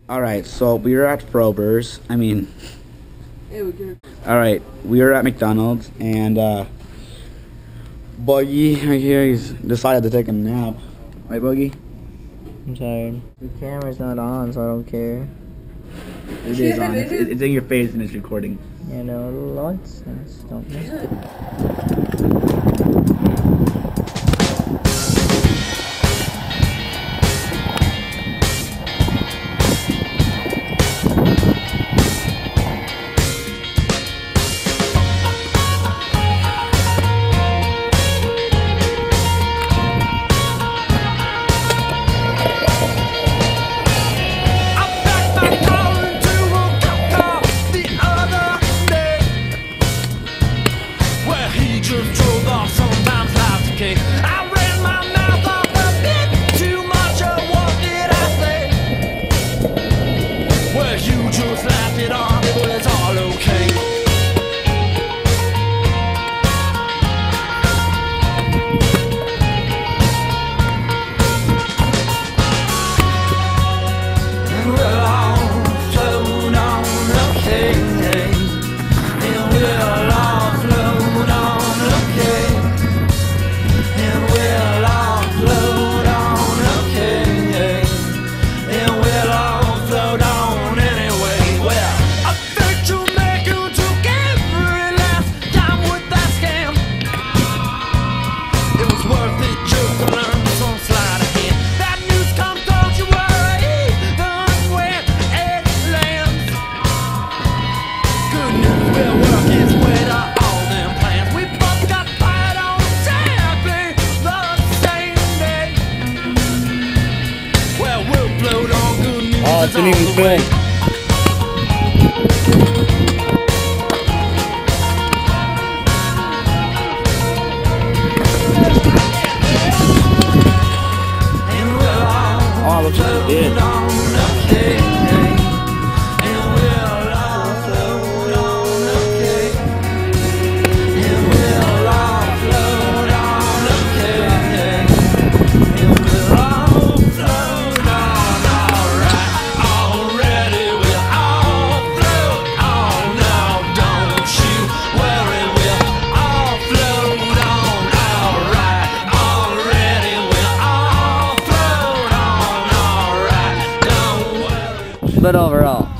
Alright, so we were at Frober's. Hey, we good. Alright, we were at McDonald's and Buggy right here, he's decided to take a nap. Right, Buggy? I'm tired. The camera's not on, so I don't care. It is on. It's in your face and it's recording. You know, nonsense. Don't miss it. Oh, it didn't even film. Oh, looks like it did. But overall,